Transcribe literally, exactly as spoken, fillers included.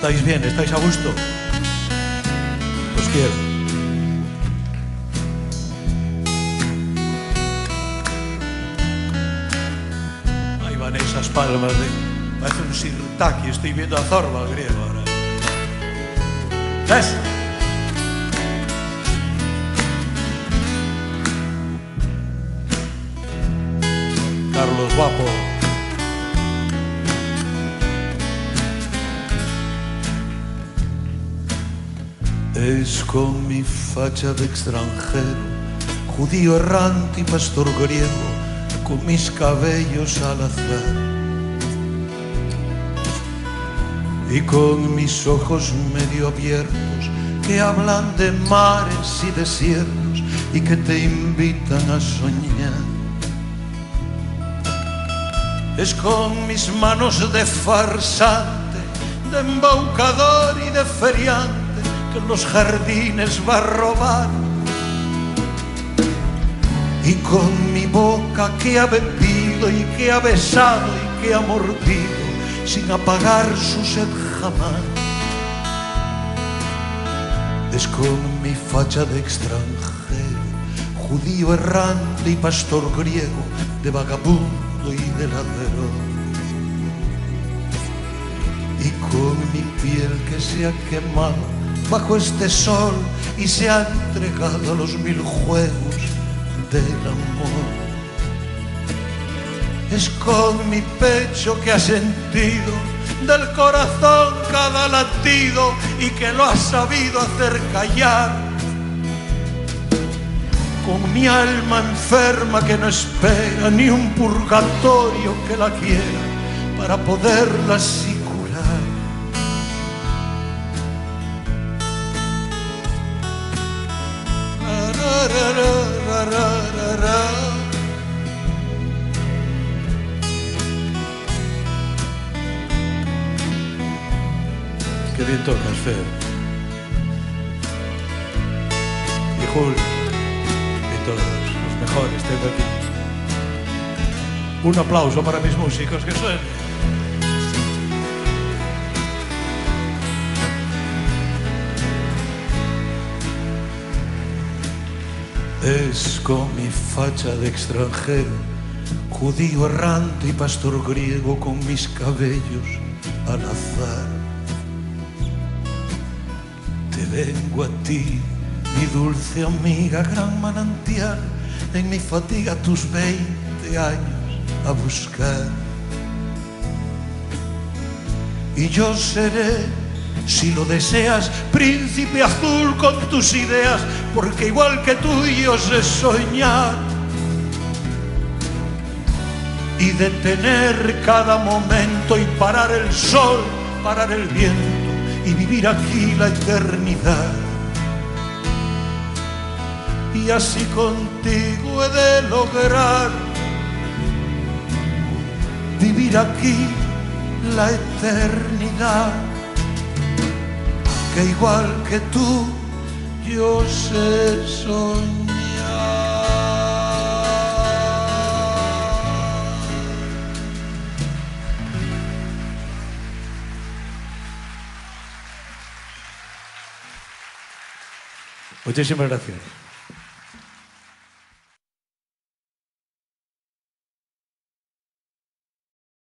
¿Estáis bien? ¿Estáis a gusto? Os quiero. Ahí van esas palmas de... Parece un sirtaki, estoy viendo a Zorba, el griego ahora. ¿Ves? Carlos Guapo. Es con mi facha de extranjero, judío errante y pastor griego, con mis cabellos al azar y con mis ojos medio abiertos que hablan de mares y desiertos y que te invitan a soñar. Es con mis manos de farsante, de embaucador y de feriante que en los jardines va a robar, y con mi boca que ha bebido y que ha besado y que ha mordido sin apagar su sed jamás. Es con mi facha de extranjero, judío errante y pastor griego, de vagabundo y de ladrón, y con mi piel que se ha quemado bajo este sol y se ha entregado a los mil juegos del amor. Es con mi pecho que ha sentido del corazón cada latido y que lo ha sabido hacer callar, con mi alma enferma que no espera ni un purgatorio que la quiera para poderla así curar. Qué bien tocas, Fer. Y Julio, y todos los mejores tengo aquí. Un aplauso para mis músicos, que suenen. Es con mi facha de extranjero, judío errante y pastor griego, con mis cabellos al azar. Te vengo a ti, mi dulce amiga, gran manantial, en mi fatiga tus veinte años a buscar. Y yo seré, si lo deseas, príncipe azul con tus ideas, porque igual que tú yo sé soñar y detener cada momento y parar el sol, parar el viento y vivir aquí la eternidad. Y así contigo he de lograr vivir aquí la eternidad, que igual que tú yo sé soñar. Muchísimas gracias.